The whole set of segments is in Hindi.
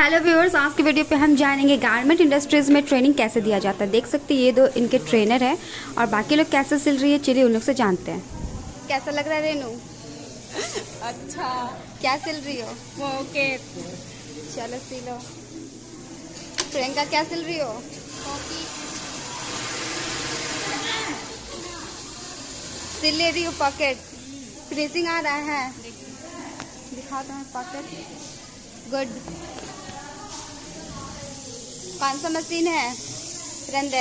हेलो व्यूअर्स, आज की वीडियो पे हम जानेंगे गारमेंट इंडस्ट्रीज़ में ट्रेनिंग कैसे दिया जाता है। देख सकते हैं ये दो इनके ट्रेनर हैं और बाकी लोग कैसे सिल रही है, चलिए उन लोग से जानते हैं। कैसा लग रहा है रेनू? अच्छा। क्या सिल रही हो? पॉकेट। चलो सिलो। प्रियंका क्या सिल रही हो? सिल ले रही हो पॉकेट। फिनिशिंग आ रहा है, दिखाओ तो पॉकेट। गुड। कौन सा मशीन है रंदे?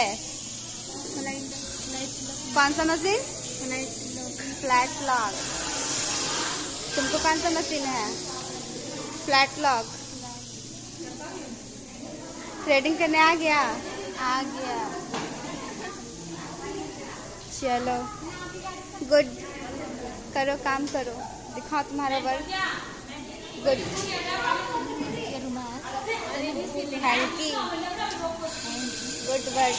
कौन सा मशीन? Flat lock. तुमको कौन सा मशीन है? Flat lock. थ्रेडिंग करने आ गया? आ गया। चलो गुड, करो काम करो, दिखाओ तुम्हारा work. Good, thank you, good work.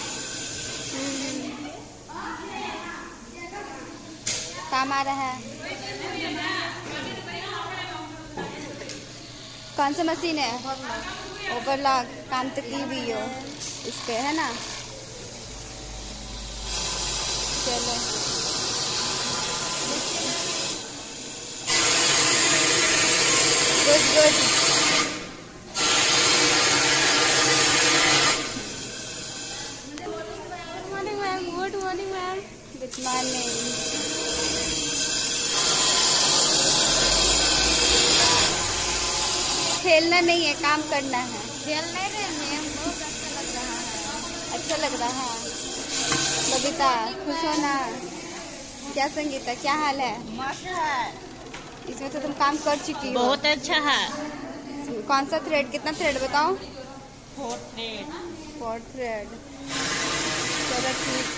काम आ रहा है। कौन सा मशीन है? ओवरलॉक। काम तो की भी हो इस पे, है ना? चलो good good. Good morning ma'am. Good morning. खेलना नहीं है, काम करना है। खेल नहीं रहे मैम, बहुत अच्छा लग रहा है। अच्छा लग रहा है। बबीता खुश हो ना? क्या संगीता, क्या हाल है? मस्त है, इसमें तो तुम काम कर चुकी हो। बहुत अच्छा है। कौन सा थ्रेड, कितना थ्रेड बताओ? 4 थ्रेड। 4 थ्रेड। चलो ठीक